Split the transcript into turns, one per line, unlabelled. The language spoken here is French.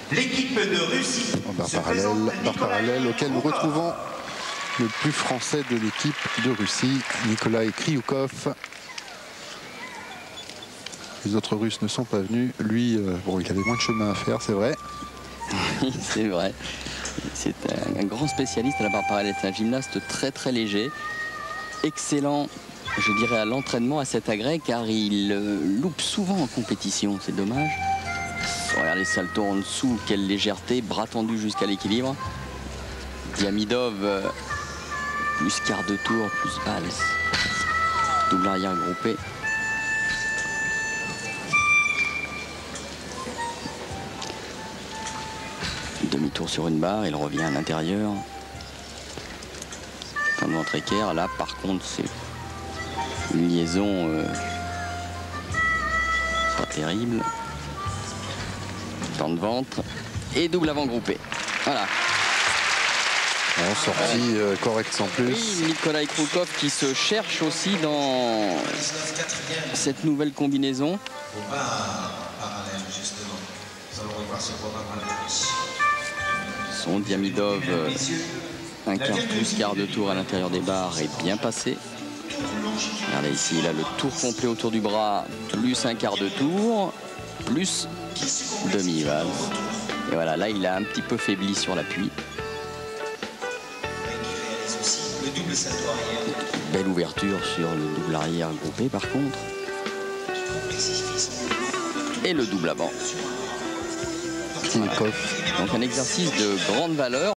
L'équipe de Russie.
Barre parallèle auquel nous retrouvons le plus français de l'équipe de Russie, Nikolai Kryukov. Les autres Russes ne sont pas venus. Lui, bon, il avait moins de chemin à faire, c'est vrai.
Oui, c'est vrai. C'est un grand spécialiste à la barre parallèle. C'est un gymnaste très très léger. Excellent, je dirais, à l'entraînement à cet agrès, car il loupe souvent en compétition. C'est dommage. Regardez, salto en dessous, quelle légèreté, bras tendu jusqu'à l'équilibre. Diamidov, plus quart de tour, plus valse. Double arrière groupé. Demi-tour sur une barre, il revient à l'intérieur. Fin de ventre équerre. Là, par contre, c'est une liaison pas terrible. Temps de ventre et double avant groupé. Voilà.
Bon, sortie correcte sans plus.
Oui, Nikolai Kryukov qui se cherche aussi dans cette nouvelle combinaison. Son Diamidov, un quart plus quart de tour à l'intérieur des barres est bien passé. Regardez ici, il a le tour complet autour du bras, plus un quart de tour, plus demi-valse. Et voilà, là il a un petit peu faibli sur l'appui. Belle ouverture sur le double arrière groupé par contre. Et le double avant. Donc un exercice de grande valeur.